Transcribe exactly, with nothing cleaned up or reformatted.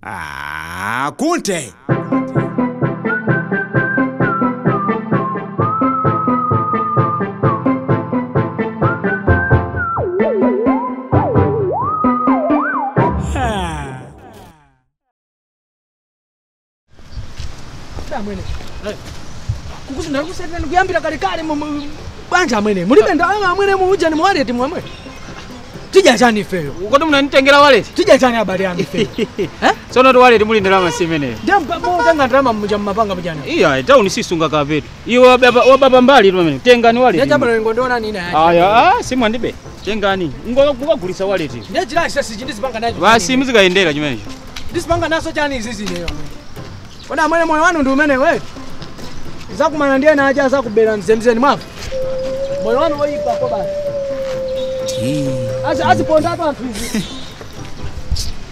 Ah, Kunte. Kukusi ndakusatira ndikuyambira kale kale banja amene mulibe ndalama amene muuja ni wallet mwamwe tija chani ifeyo ukoti munanitengera wallet tija chani abali anu ifeyo eh sono to wallet muli ndalama simene ndampa mo tanga ndalama muja mapanga mujana iya town sisunga kapetu iwo baba wababa mbali pamene tengani wallet ndajabala ngondoona nini aya ah simu andibe tengani ngokugulisa wallet ndechira sisi chindisipanga nacho basi muzikaendera chimene ndisipanga naso chani izizi neyo kona amene moyo wanu ndi umene wewe zakumana ndiye na aja zakubera mzemzeni mwafu moyo wanu woipa kwa basi azi azi ponda hapa hivi